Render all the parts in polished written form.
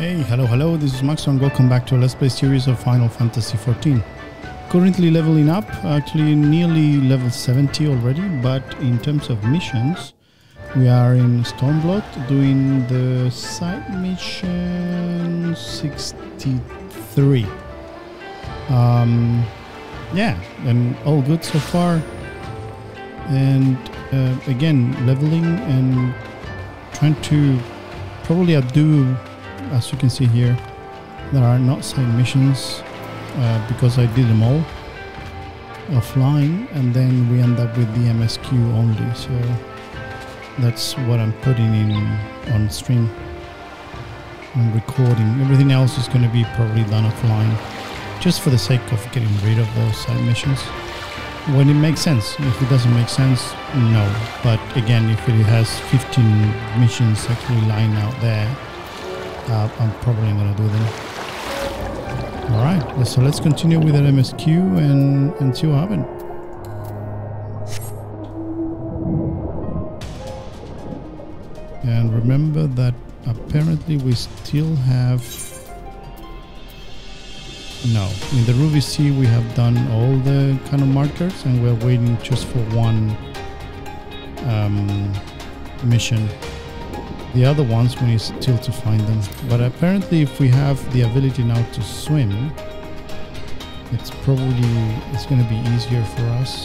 Hey, hello, this is Max and welcome back to a Let's Play series of Final Fantasy XIV. Currently leveling up, actually nearly level 70 already, but in terms of missions, we are in Stormblood doing the side mission 63. Yeah, and all good so far. And again, leveling and trying to probably outdo. As you can see here, there are not side missions because I did them all offline, and then we end up with the MSQ only. So that's what I'm putting in on stream. I'm recording. Everything else is going to be probably done offline, just for the sake of getting rid of those side missions when it makes sense. If it doesn't make sense, no. But again, if it has 15 missions actually lying out there, I'm probably going to do them. Alright, so let's continue with that MSQ and see what happens. And remember that apparently we still have... No, in the Ruby Sea we have done all the kind of markers and we're waiting just for one mission. The other ones we need still to find them, but apparently if we have the ability now to swim, it's going to be easier for us.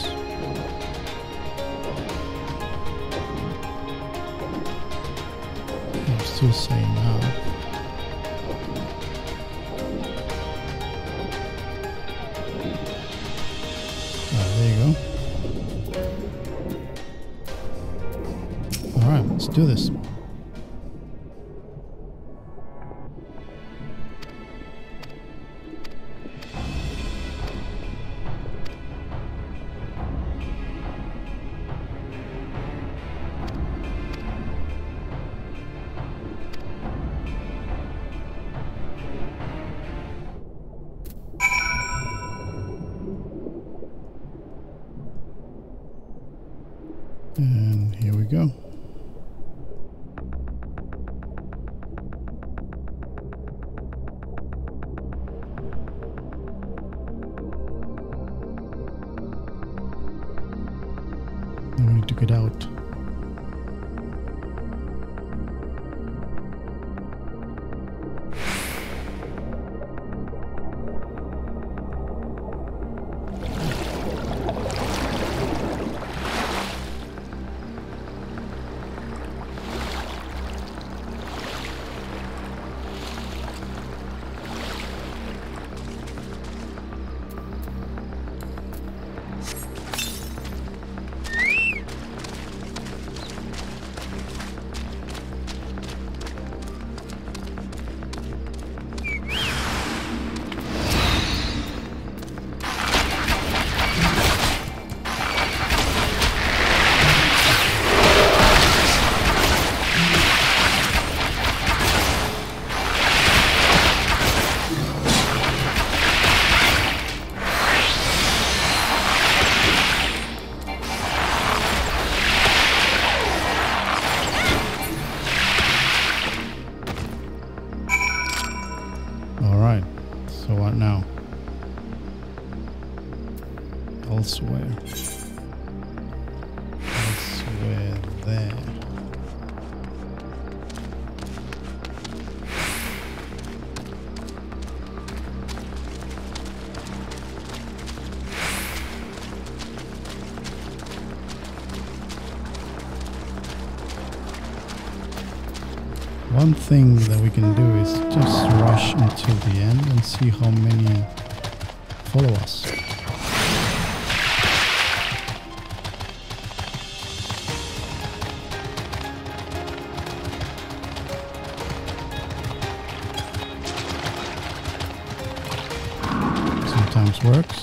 I'm still saying now. There you go. All right, let's do this. And here we go. Now we need to get out. So what now? Elsewhere. Elsewhere there. One thing that we can do is just rush until the end and see how many follow us. Sometimes works.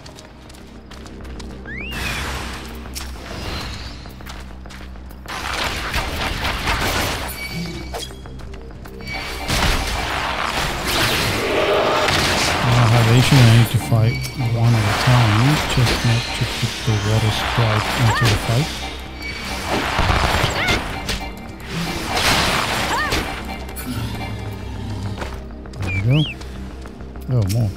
I need to fight one at a time, just not to keep the water sprite into the fight. we go. Oh, more.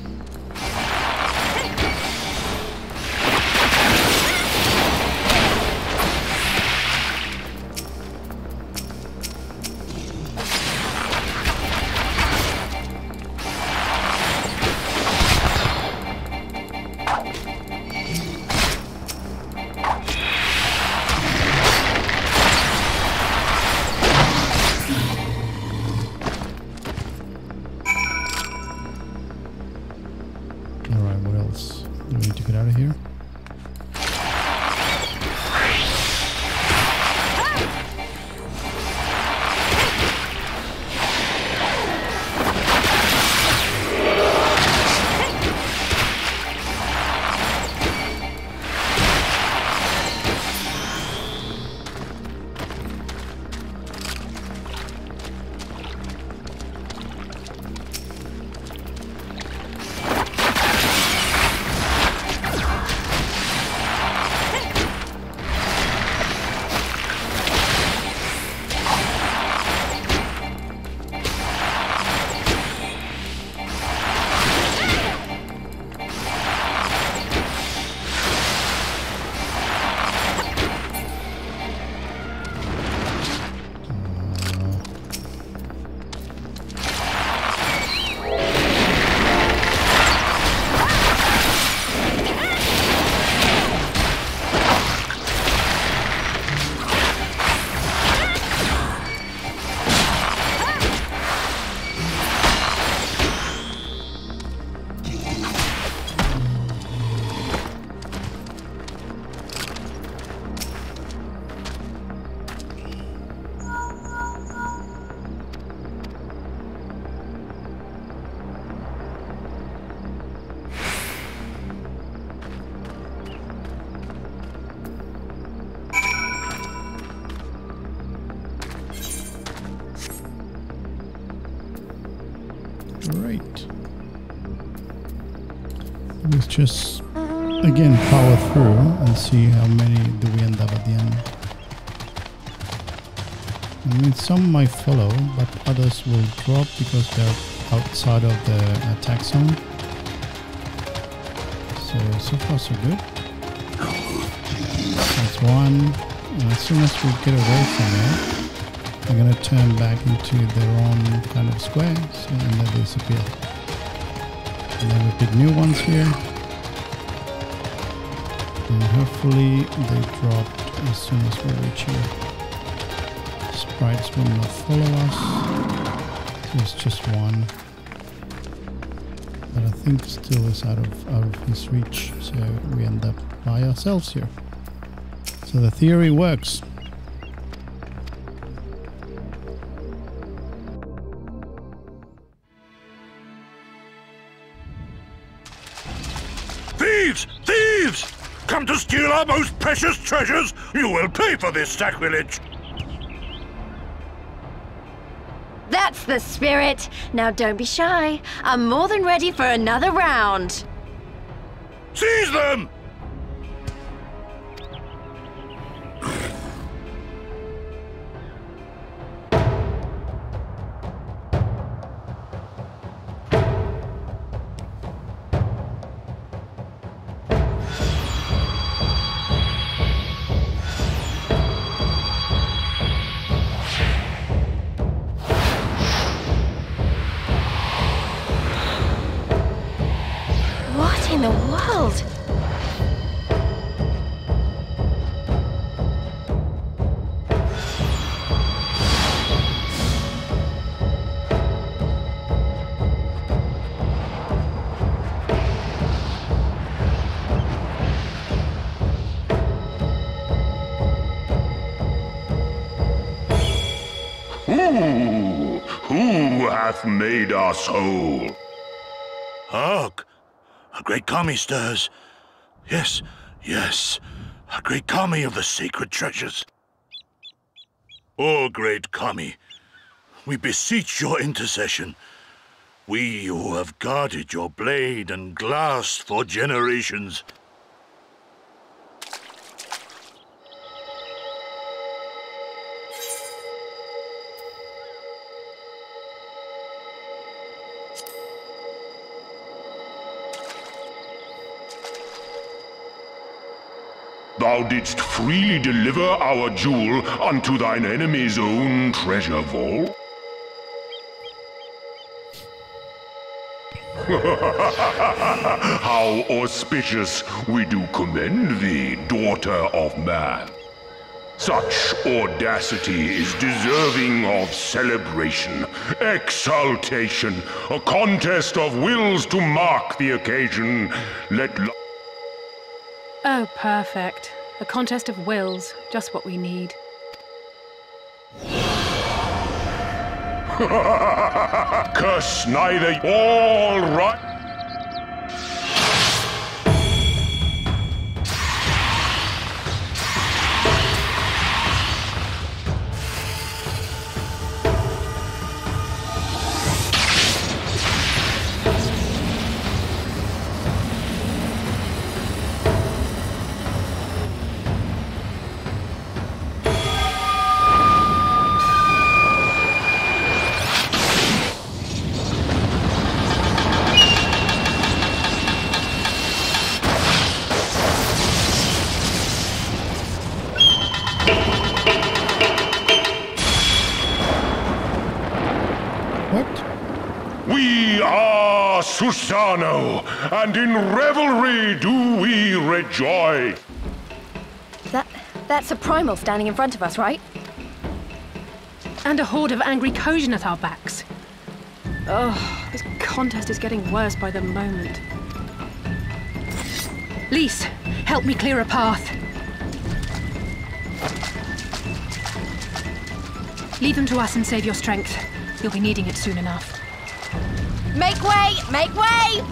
Right. Let's just again power through and see how many do we end up at the end. I mean, some might follow, but others will drop because they're outside of the attack zone. So far so good. That's one. And as soon as we get away from it, they're going to turn back into their own kind of square, so, and then disappear. And then we pick new ones here. And hopefully they drop as soon as we reach here. Sprites will not follow us. So it's just one. But I think still is out of his reach. So we end up by ourselves here. So the theory works. Thieves! Thieves! Come to steal our most precious treasures! You will pay for this sacrilege! That's the spirit! Now don't be shy. I'm more than ready for another round. Seize them! What in the world? Who hath made us whole? Hark! A great kami stirs. Yes, yes, a great kami of the sacred treasures. O great kami, we beseech your intercession. We who have guarded your blade and glass for generations. thou didst freely deliver our jewel unto thine enemy's own treasure vault? How auspicious we do commend thee, daughter of man. Such audacity is deserving of celebration, exaltation, a contest of wills to mark the occasion. Oh, perfect. A contest of wills, just what we need. Curse neither, all right. Susano, and in revelry do we rejoice. That's a primal standing in front of us, right? And a horde of angry Kojin at our backs. Oh, this contest is getting worse by the moment. Lise, help me clear a path. Leave them to us and save your strength. You'll be needing it soon enough. Make way! Make way!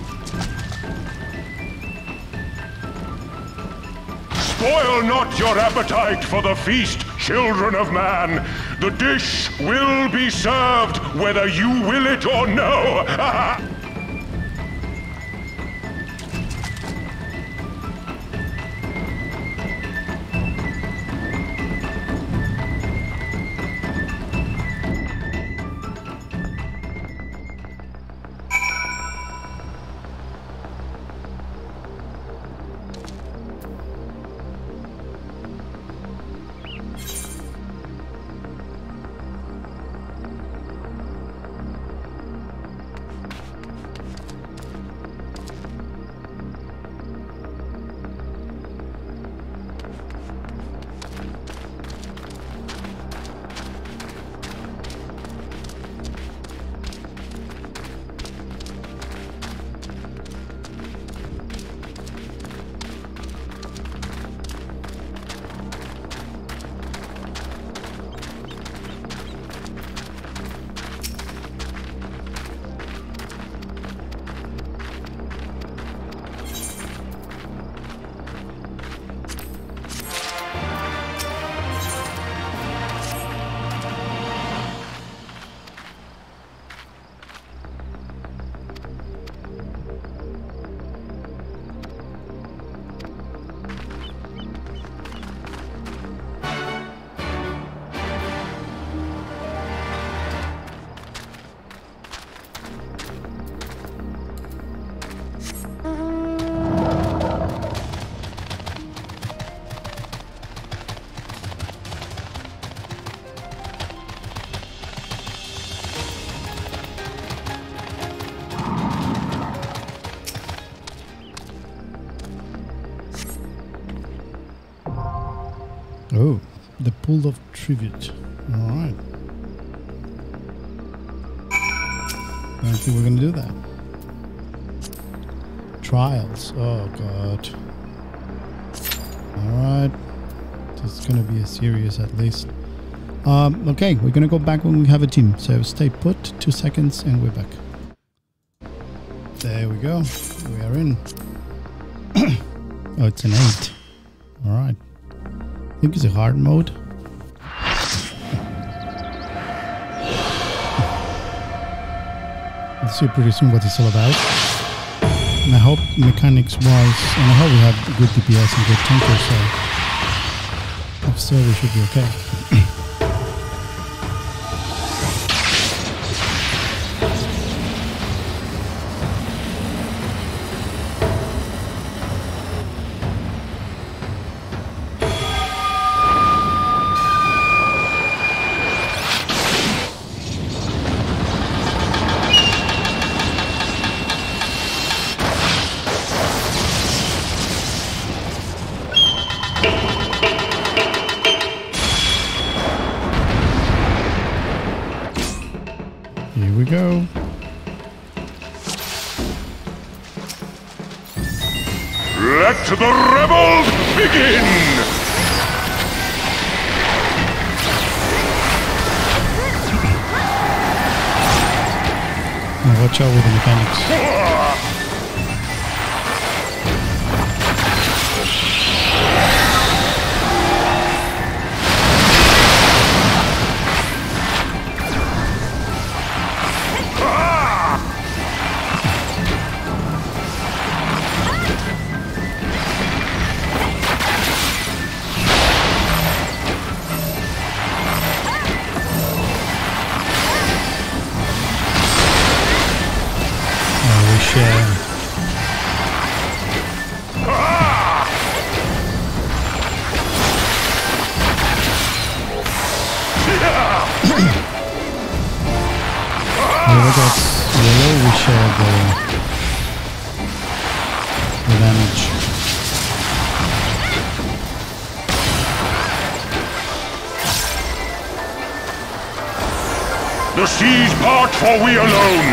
Spoil not your appetite for the feast, children of man. The dish will be served whether you will it or no. Oh, the pool of tribute. Alright. I don't think we're gonna do that. Trials. Oh god. Alright. This is gonna be a series at least. Okay, we're gonna go back when we have a team. So stay put, 2 seconds and we're back. There we go. We are in. Oh, it's an 8. Alright. I think it's a hard mode. We'll see pretty soon what it's all about. And I hope mechanics wise, and I hope we have good DPS and good tanker, so if so we should be okay. we go. Let the rebels begin! Now watch out with the mechanics. We share the damage. The seas part for we alone!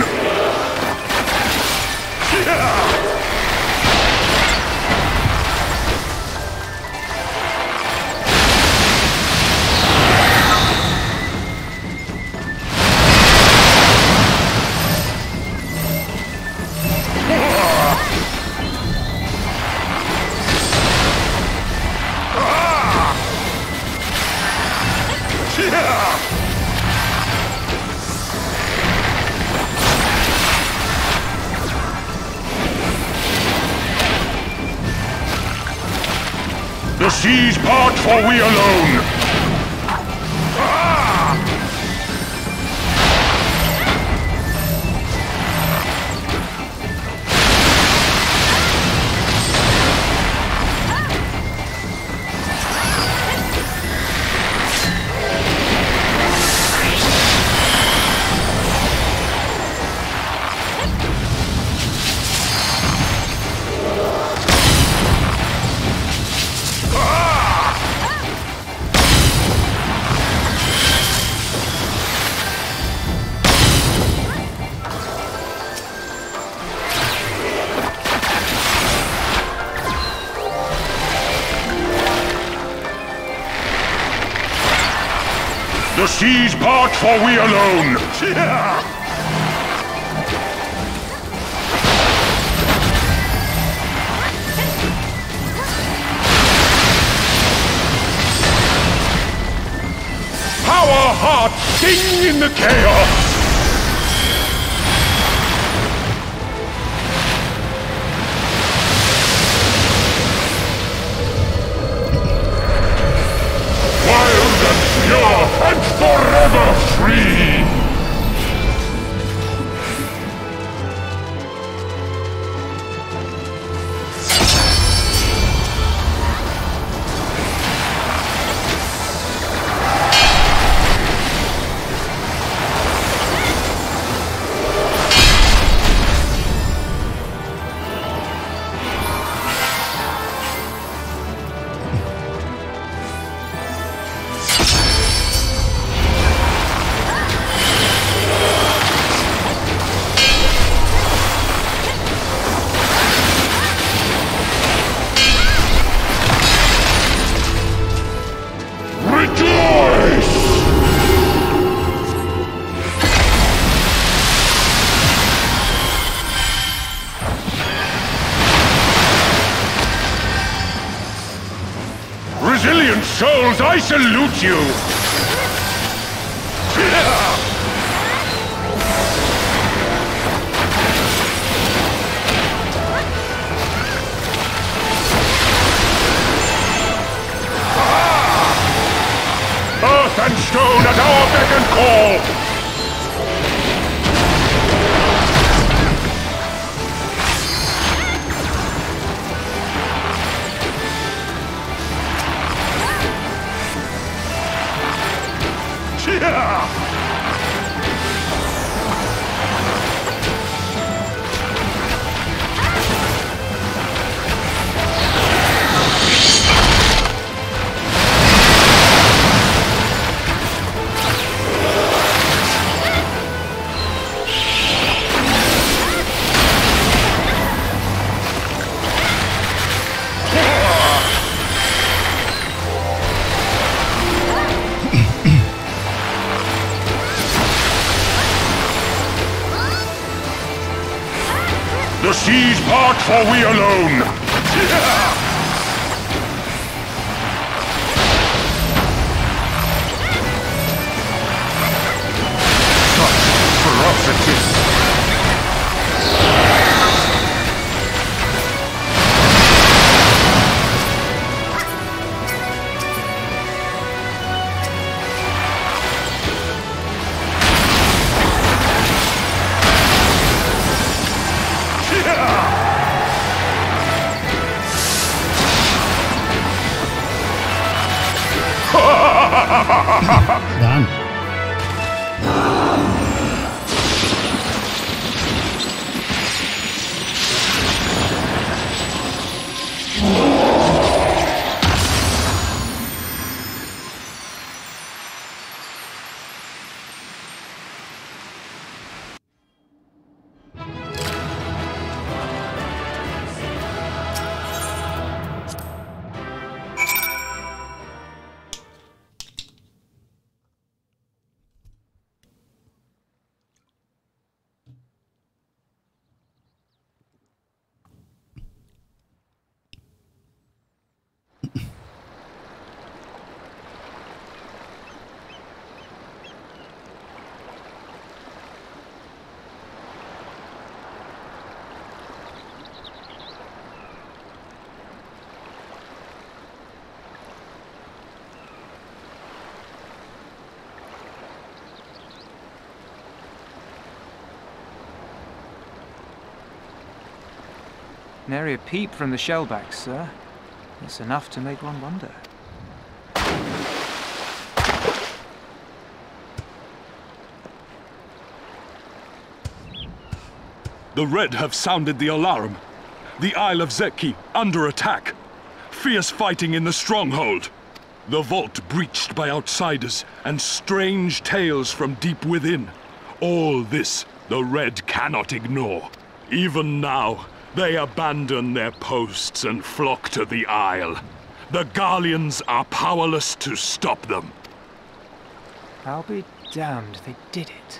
The seas part for we alone! The seas part for we alone! Our hearts sing in the chaos! Wild and pure and forever free! Resilient souls, I salute you! Earth and stone at our beck and call! The seas part for we alone! Such ferocity! Done. Nary a peep from the shellbacks, sir. It's enough to make one wonder. The Red have sounded the alarm. The Isle of Zeki under attack. Fierce fighting in the stronghold. The vault breached by outsiders and strange tales from deep within. All this the Red cannot ignore. Even now, they abandon their posts and flock to the Isle. The Garleans are powerless to stop them. I'll be damned they did it.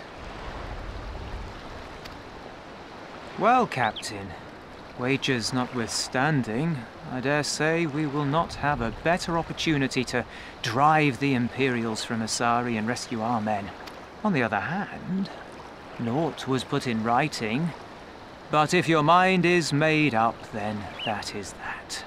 Well, Captain, wagers notwithstanding, I dare say we will not have a better opportunity to drive the Imperials from Asari and rescue our men. On the other hand, naught was put in writing. But if your mind is made up, then that is that.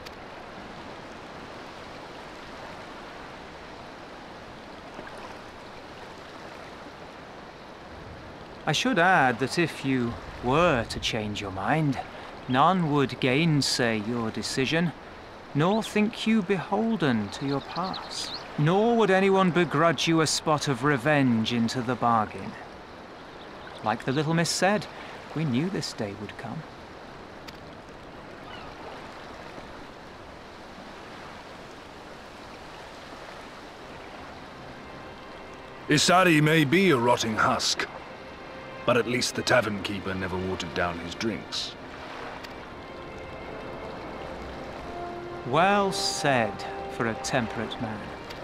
I should add that if you were to change your mind, none would gainsay your decision, nor think you beholden to your past. Nor would anyone begrudge you a spot of revenge into the bargain. Like the little miss said, we knew this day would come. Isari may be a rotting husk, but at least the tavern keeper never watered down his drinks. Well said for a temperate man.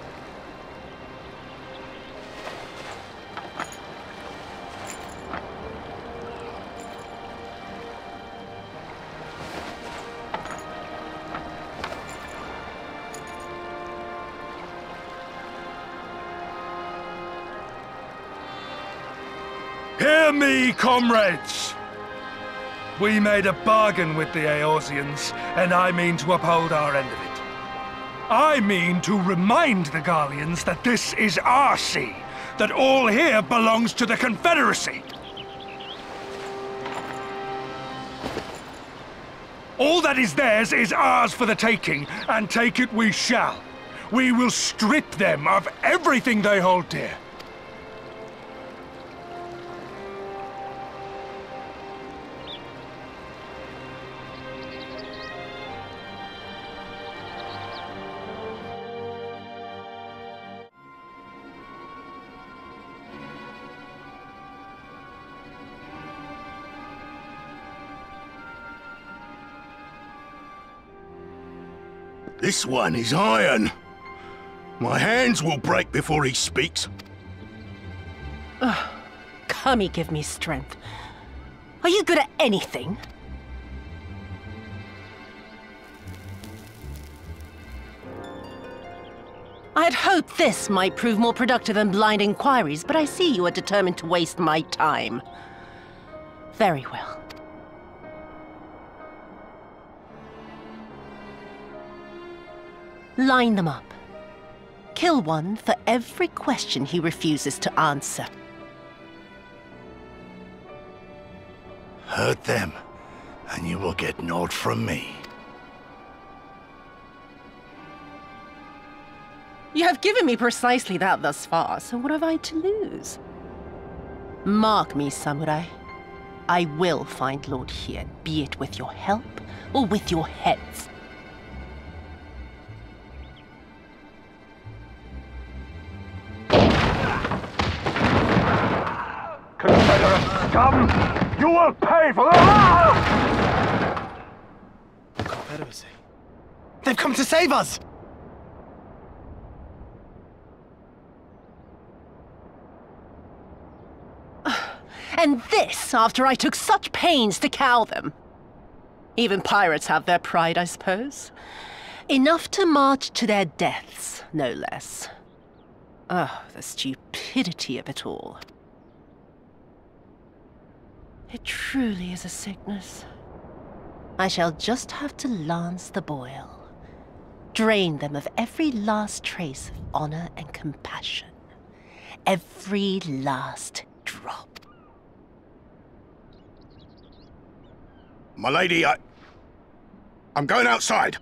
Hear me, comrades! We made a bargain with the Eorzeans, and I mean to uphold our end of it. I mean to remind the Garleans that this is our sea, that all here belongs to the Confederacy. All that is theirs is ours for the taking, and take it we shall. We will strip them of everything they hold dear. This one is iron. My hands will break before he speaks. Kami give me strength. Are you good at anything? I had hoped this might prove more productive than blind inquiries, but I see you are determined to waste my time. Very well. Line them up. Kill one for every question he refuses to answer. Hurt them, and you will get naught from me. You have given me precisely that thus far, so what have I to lose? Mark me, samurai. I will find Lord Hien, be it with your help or with your heads. Confederate scum! You will pay for that! Confederacy. They've come to save us! And this after I took such pains to cow them. Even pirates have their pride, I suppose. Enough to march to their deaths, no less. Oh, the stupidity of it all. It truly is a sickness. I shall just have to lance the boil. Drain them of every last trace of honor and compassion. Every last drop. My lady, I'm going outside.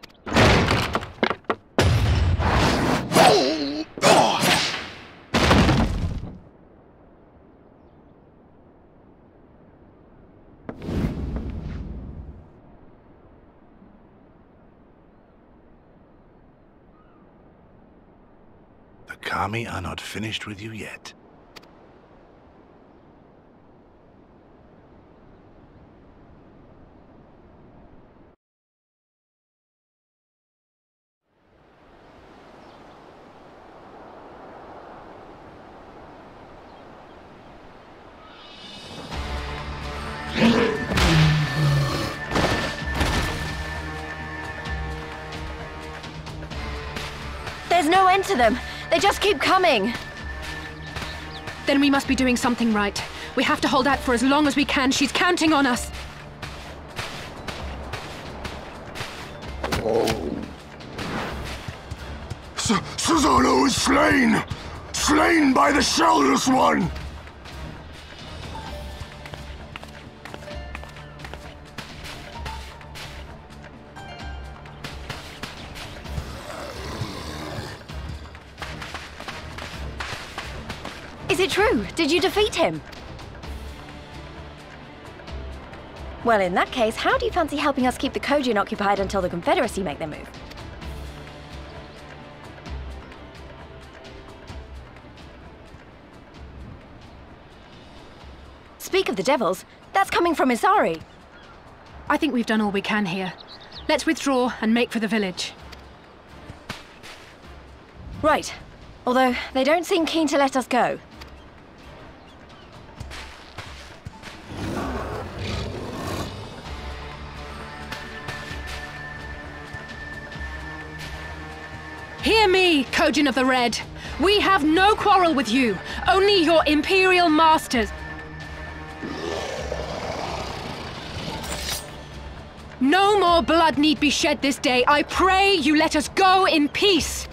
The Kami are not finished with you yet. There's no end to them. They just keep coming. Then we must be doing something right. We have to hold out for as long as we can. She's counting on us. Susanoo is slain! Slain by the Shellless One! Is it true? Did you defeat him? Well, in that case, how do you fancy helping us keep the Kojin occupied until the Confederacy make their move? Speak of the devils, that's coming from Isari. I think we've done all we can here. Let's withdraw and make for the village. Right. Although, they don't seem keen to let us go. Hear me, Kojin of the Red. We have no quarrel with you, only your Imperial masters. No more blood need be shed this day. I pray you let us go in peace.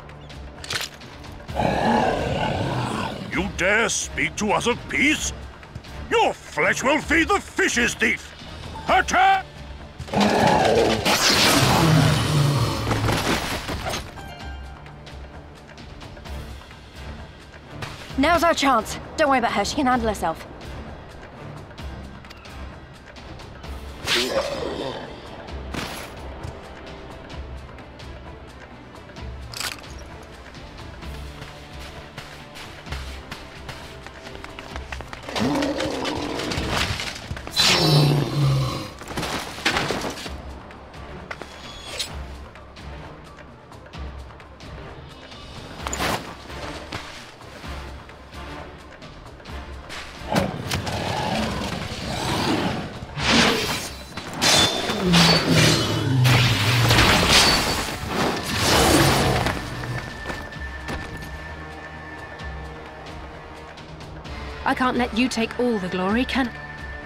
You dare speak to us of peace? Your flesh will feed the fishes, thief! Attack! Now's our chance. Don't worry about her, she can handle herself. I can't let you take all the glory, can I?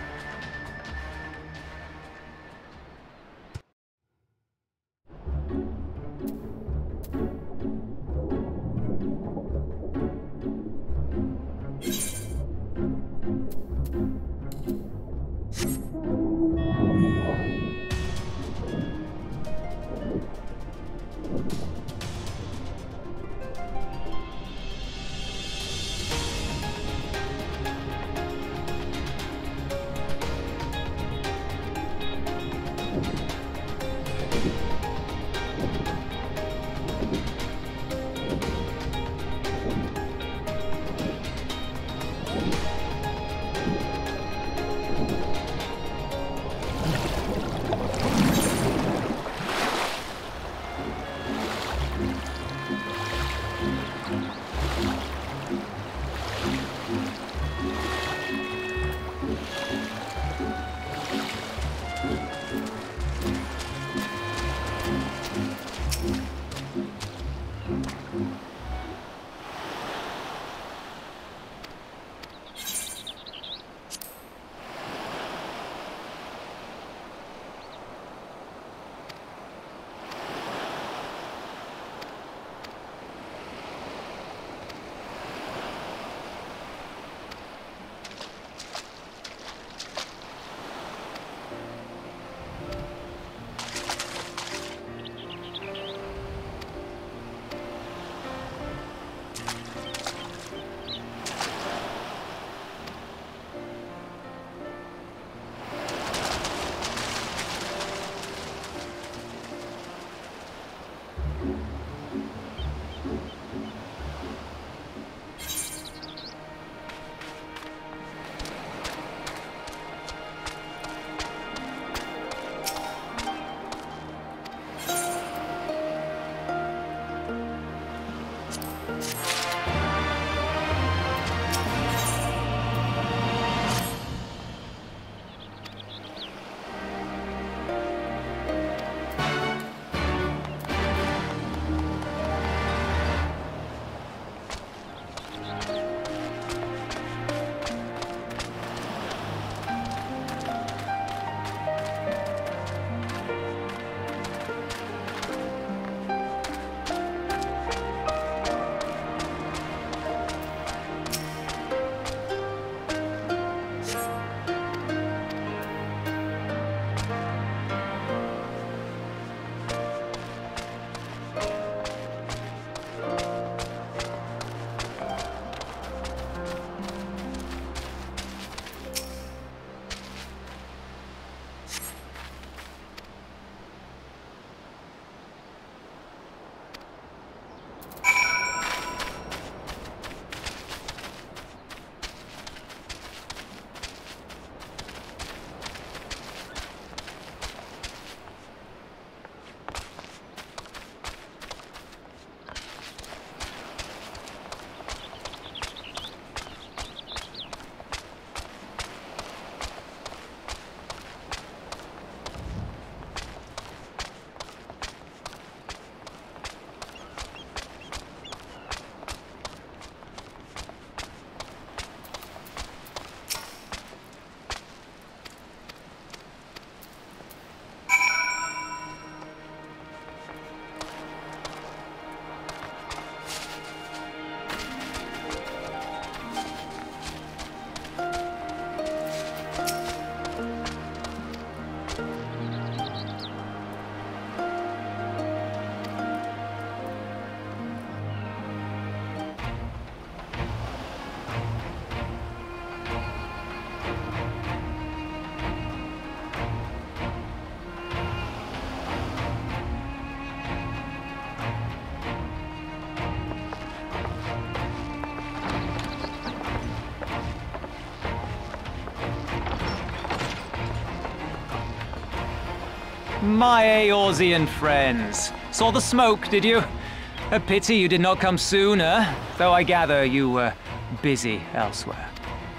My Eorzean friends. Saw the smoke, did you? A pity you did not come sooner, though I gather you were busy elsewhere.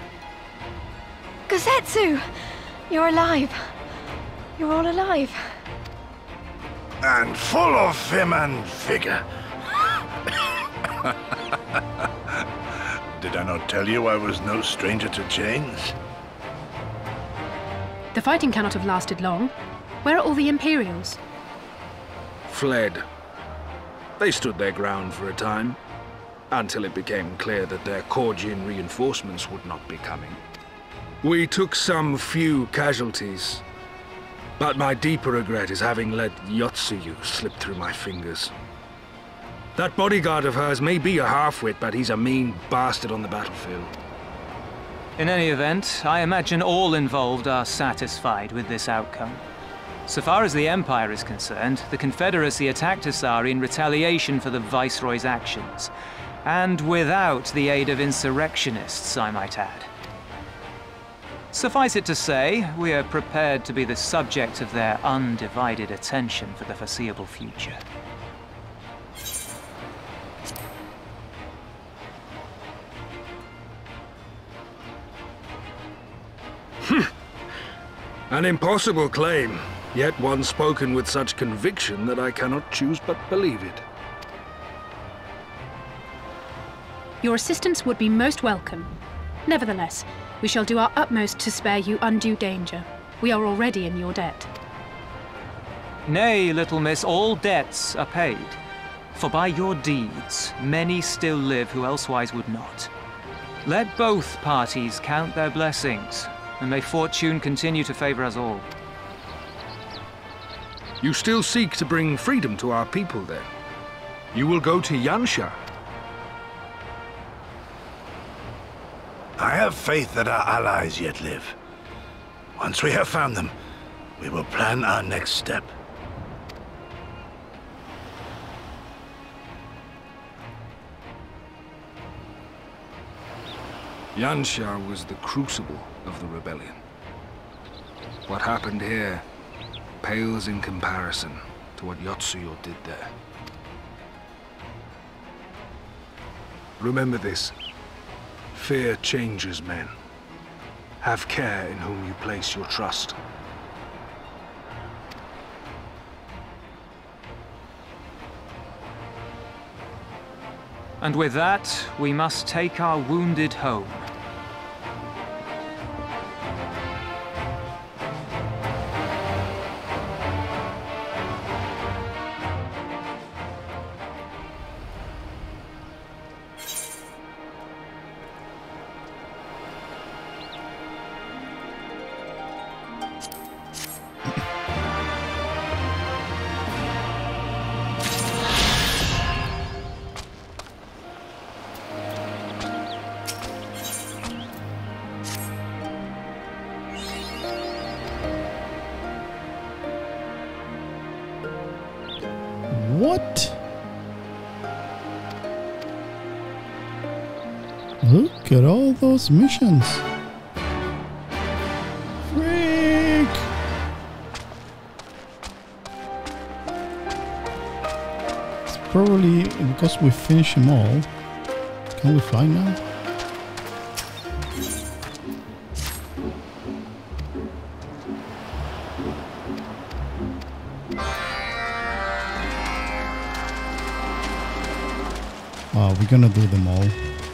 Gosetsu! You're alive. You're all alive. And full of vim and vigor. Did I not tell you I was no stranger to chains? The fighting cannot have lasted long. Where are all the Imperials? Fled. They stood their ground for a time, until it became clear that their Korgian reinforcements would not be coming. We took some few casualties, but my deeper regret is having let Yotsuyu slip through my fingers. That bodyguard of hers may be a half-wit, but he's a mean bastard on the battlefield. In any event, I imagine all involved are satisfied with this outcome. So far as the Empire is concerned, the Confederacy attacked Asari in retaliation for the Viceroy's actions. And without the aid of insurrectionists, I might add. Suffice it to say, we are prepared to be the subject of their undivided attention for the foreseeable future. An impossible claim, yet one spoken with such conviction that I cannot choose but believe it. Your assistance would be most welcome. Nevertheless, we shall do our utmost to spare you undue danger. We are already in your debt. Nay, little miss, all debts are paid. For by your deeds, many still live who elsewise would not. Let both parties count their blessings, and may fortune continue to favor us all. You still seek to bring freedom to our people, then? You will go to Yansha. I have faith that our allies yet live. Once we have found them, we will plan our next step. Yansha was the crucible of the rebellion. What happened here pales in comparison to what Yotsuyo did there. Remember this. Fear changes men. Have care in whom you place your trust. And with that, we must take our wounded home. What? Look at all those missions. Freak! It's probably because we finished them all. Can we fly now? We're gonna do them all.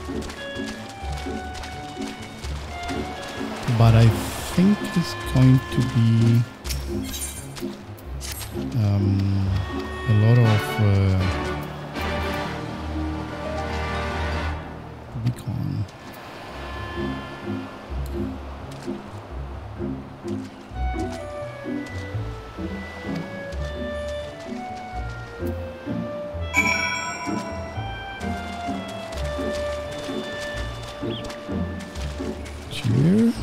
But I think it's going to be a lot of beacon. Here.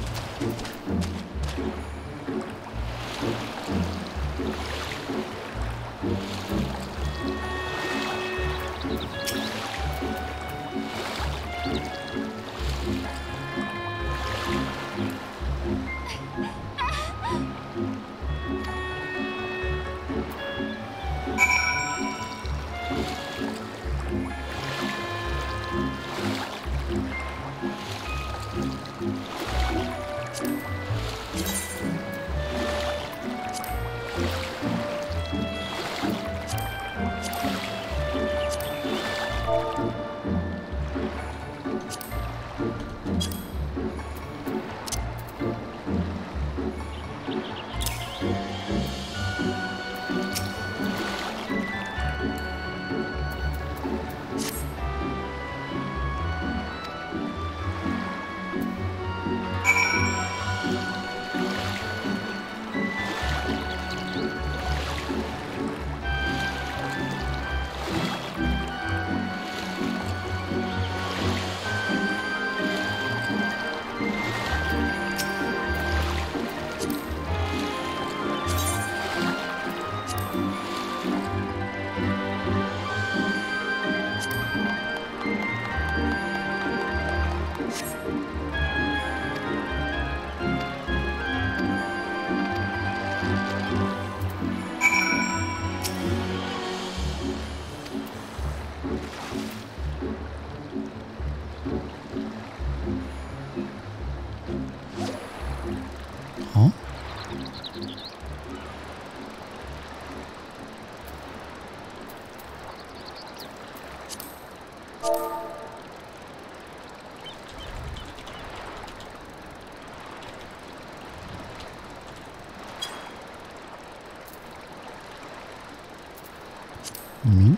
Me?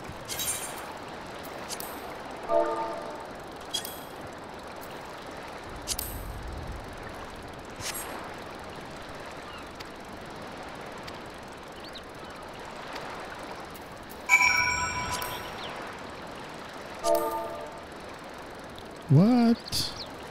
What?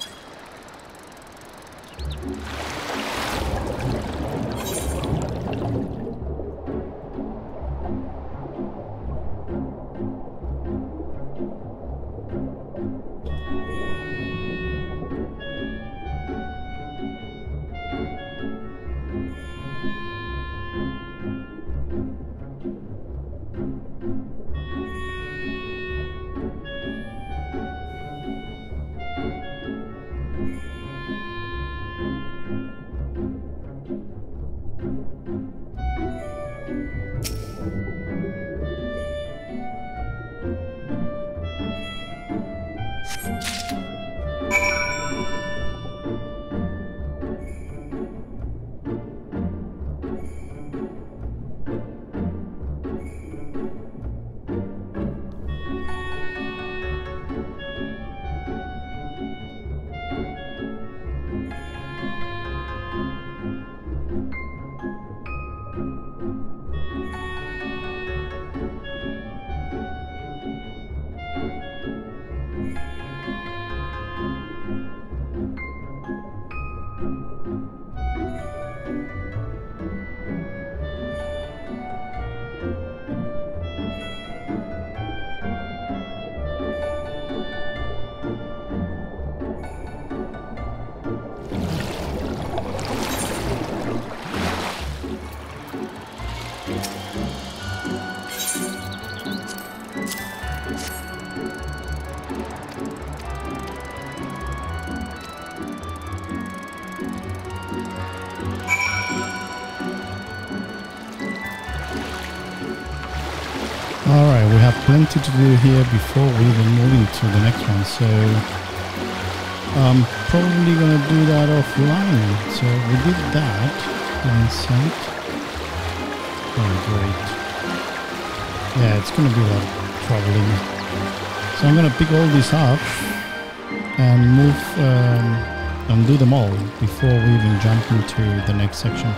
Alright, we have plenty to do here before we even move into the next one, so I'm probably gonna do that offline. So we did that in sight. Oh great. Yeah, it's gonna be a lot of traveling. So I'm gonna pick all these up and move and do them all before we even jump into the next section.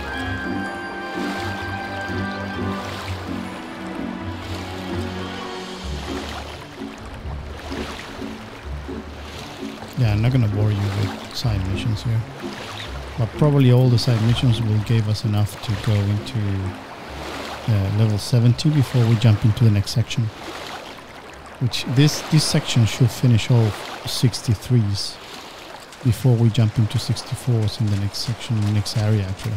Yeah, I'm not gonna bore you with side missions here, but probably all the side missions will give us enough to go into level 70 before we jump into the next section. Which this section should finish all 63s before we jump into 64s in the next section, in the next area actually.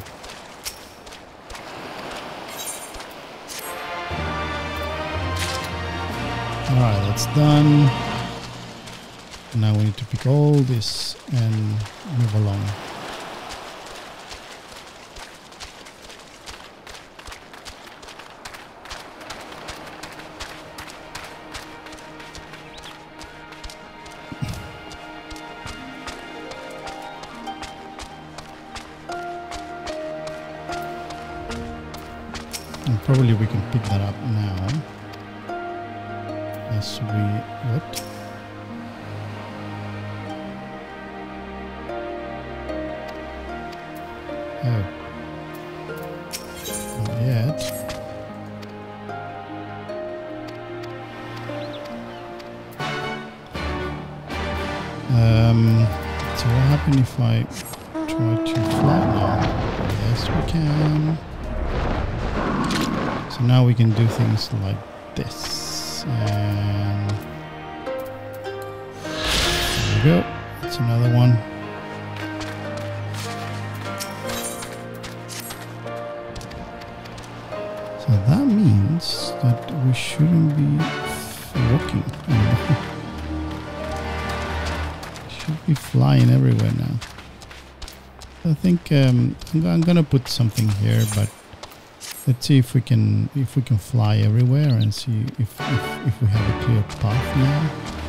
Alright, that's done. Now we need to pick all this and move along. And probably we can pick that up now. As we... what? Oh. Not yet. So what happens if I try to fly now? Yes, we can. So now we can do things like this. And there we go. That's another one. So that means that we shouldn't be walking anymore. Should be flying everywhere now. I think I'm gonna put something here, but let's see if we can fly everywhere and see if we have a clear path now.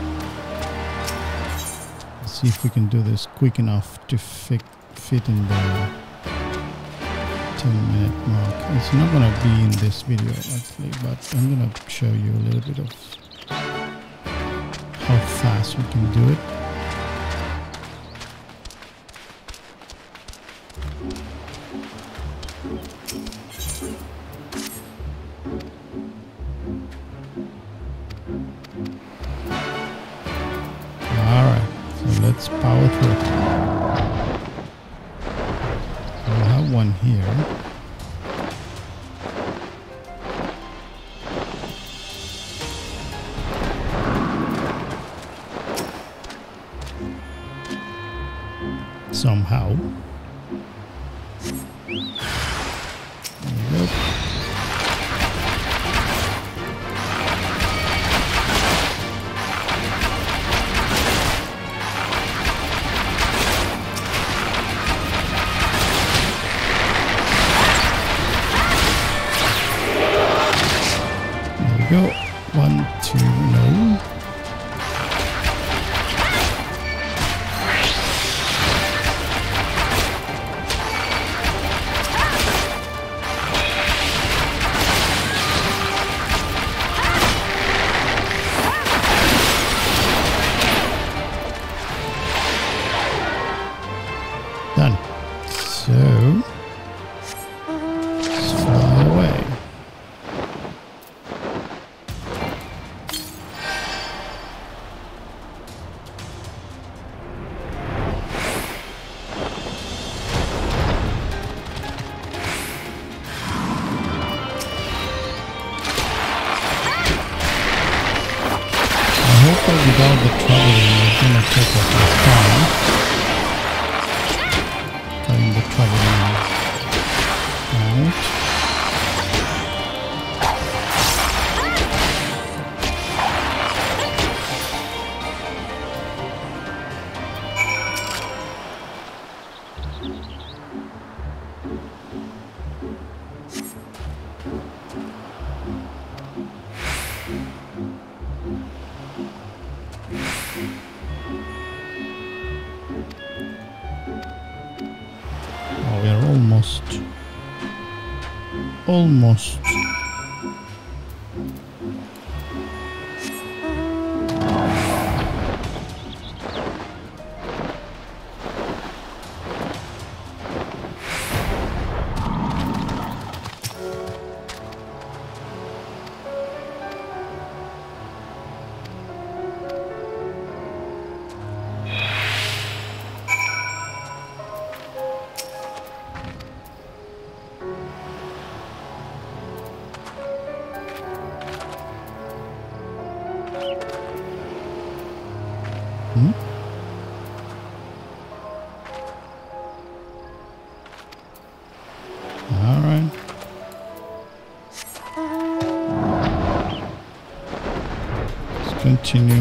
Let's see if we can do this quick enough to fit in the 10-minute mark. It's not gonna be in this video actually, but I'm gonna show you a little bit of how fast we can do it. Let's power through. So we have one here. Somehow. There we go. Go 1, 2, no. Done. So let's fly away. Without the traveling, it's gonna take us less time. Cutting the traveling out. Oh, we are almost. All right. Let's continue.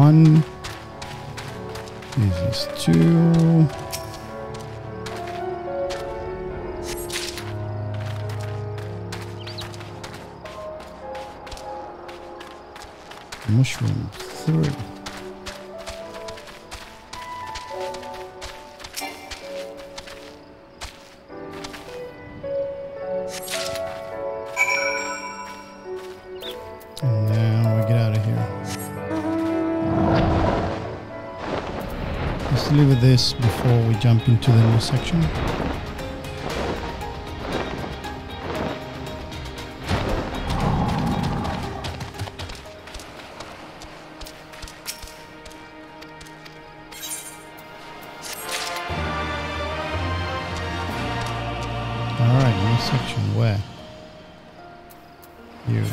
1. This is 2. Mushroom 3. And now we get out of here. Let's leave this before we jump into the new section. Alright, new section. Where? You.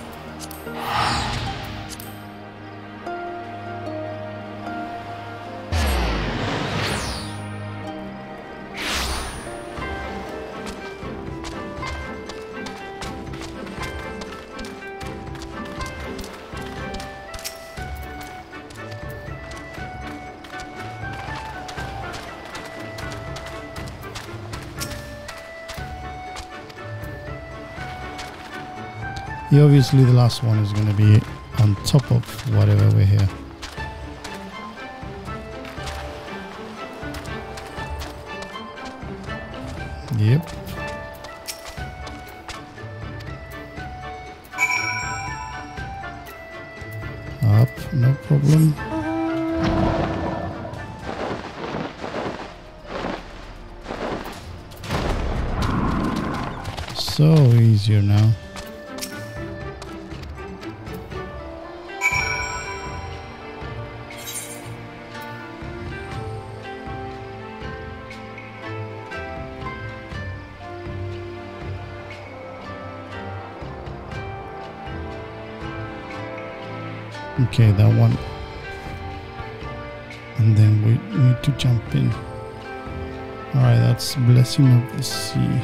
Yeah, obviously the last one is going to be on top of whatever we're here. Yep. Up, no problem. So easier now. Okay, that one. And then we need to jump in. Alright, that's Blessing of the Sea.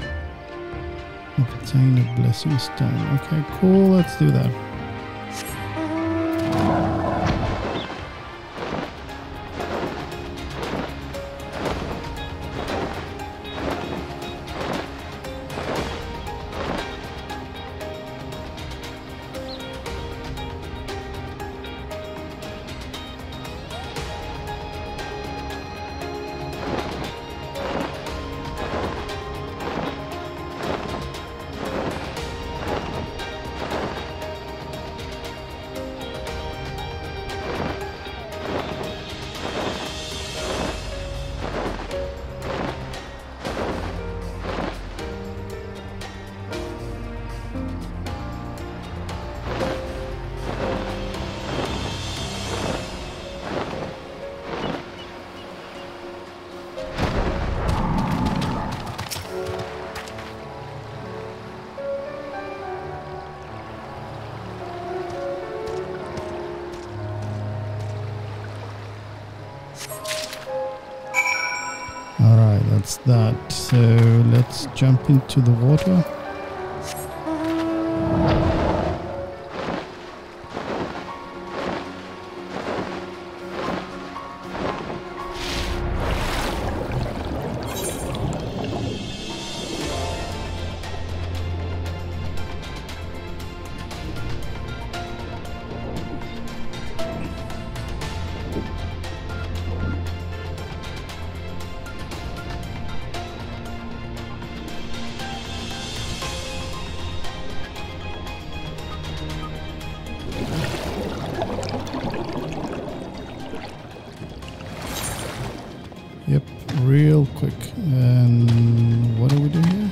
Obtain a Blessing Stone. Okay, cool, let's do that. Alright, that's that. So let's jump into the water. Yep, real quick. And what do we do here?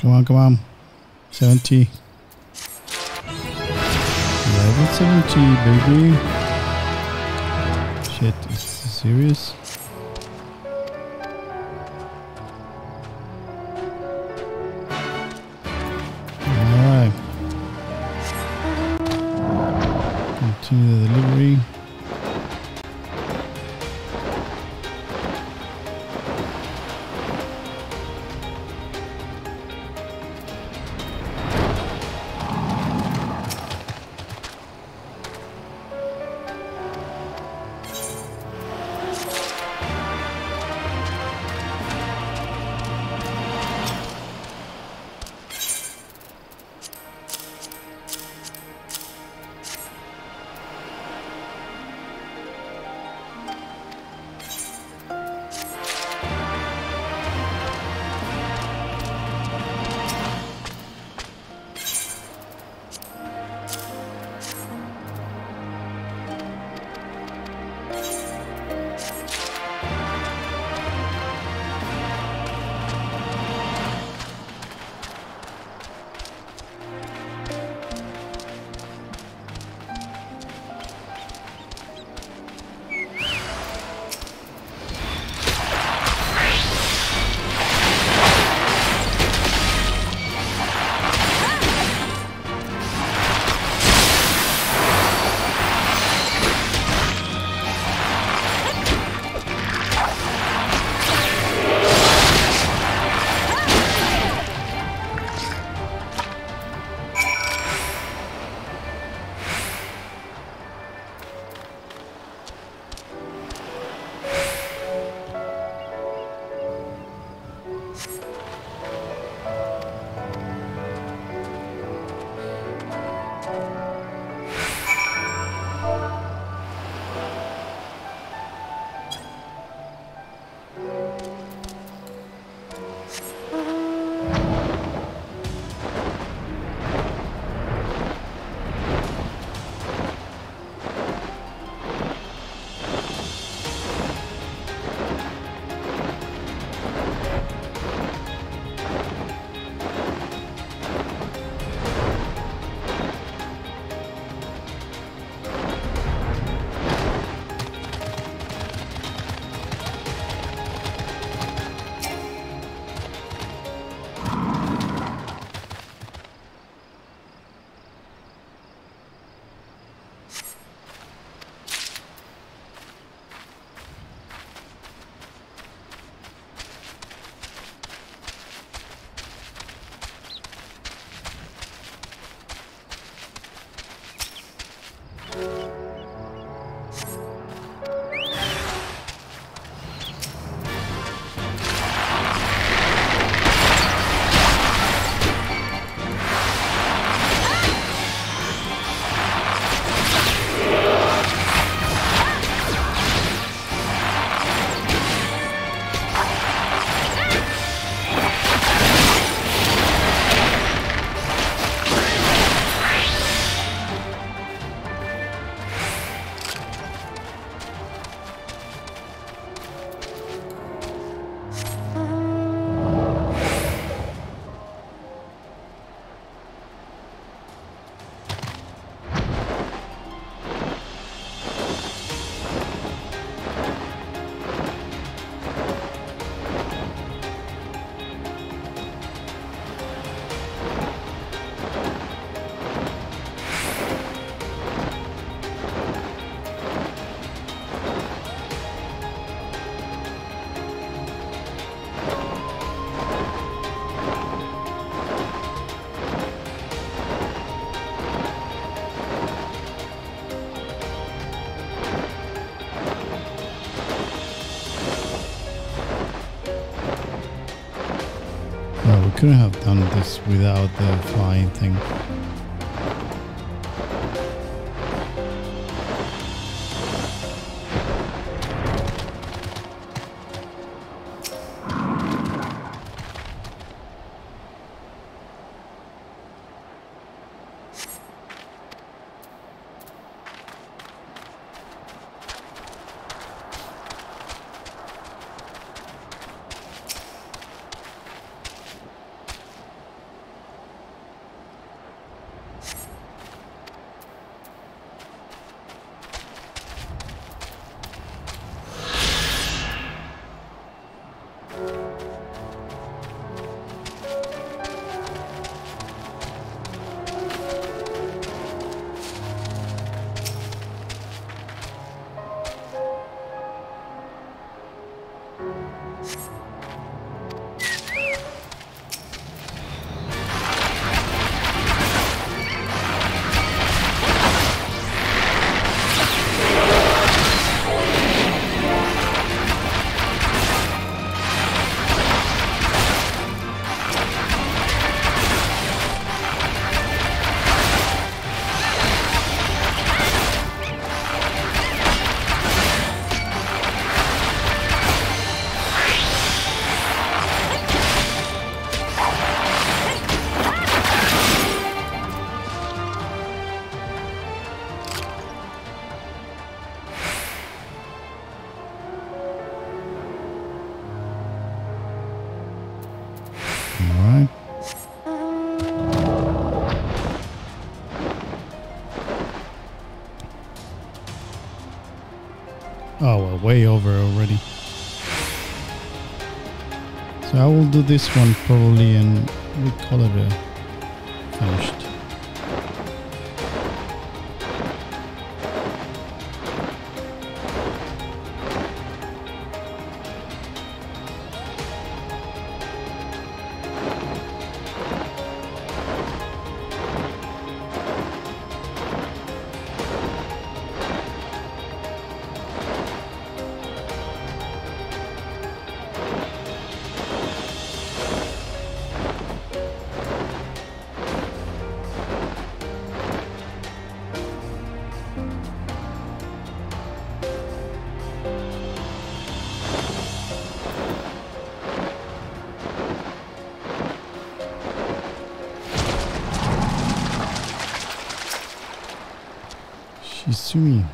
Come on, come on. 70. Level 70, baby. Shit, is this serious? Alright. Continue the delivery. Couldn't have done this without the flying thing. Oh, well, way over already. So I will do this one probably and we call it a finished. Shisui.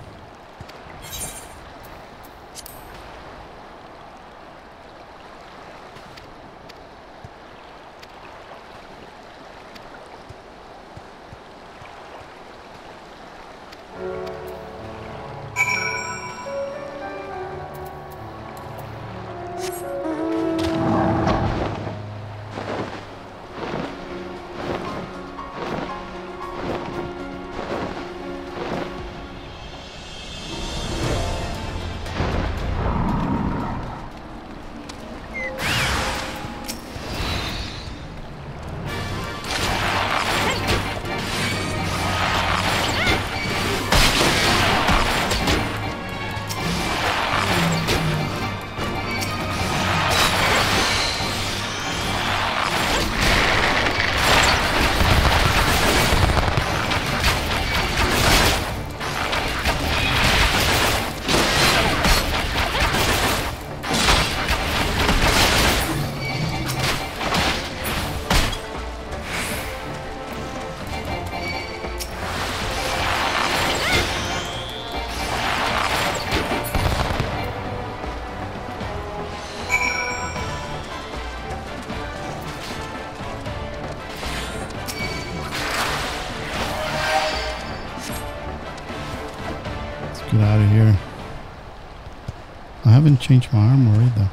Get out of here. I haven't changed my armor either.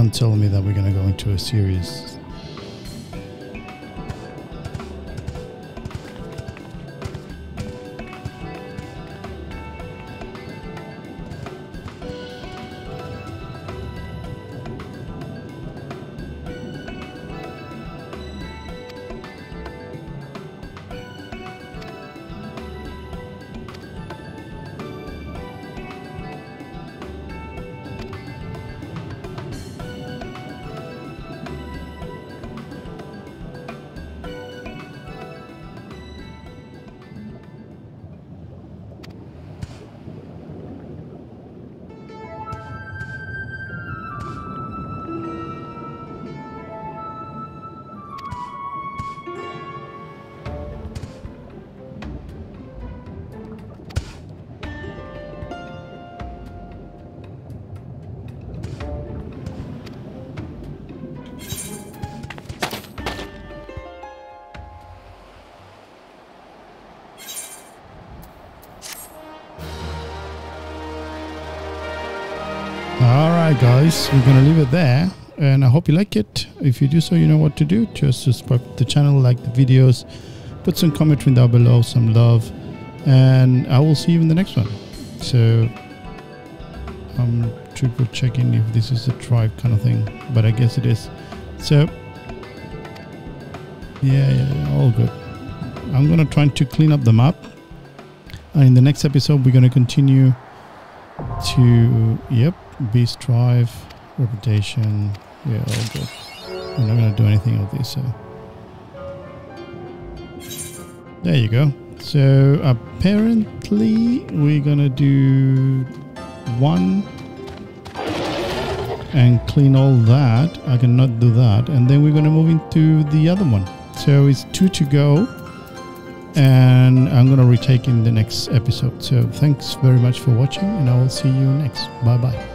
Don't tell me that we're gonna go into a series. Alright guys, we're gonna leave it there, and I hope you like it. If you do so, you know what to do. Just subscribe to the channel, like the videos, put some commentary down below, some love, and I will see you in the next one. So I'm triple checking if this is a drive kind of thing, but I guess it is. So yeah, all good. I'm gonna try to clean up the map, and in the next episode we're gonna continue to beast drive, reputation, yeah, all good. I'm not gonna do anything of this, so there you go. So apparently we're gonna do 1 and clean all that. I cannot do that, and then we're gonna move into the other one. So it's 2 to go, and I'm gonna retake in the next episode. So thanks very much for watching, and I will see you next. Bye bye.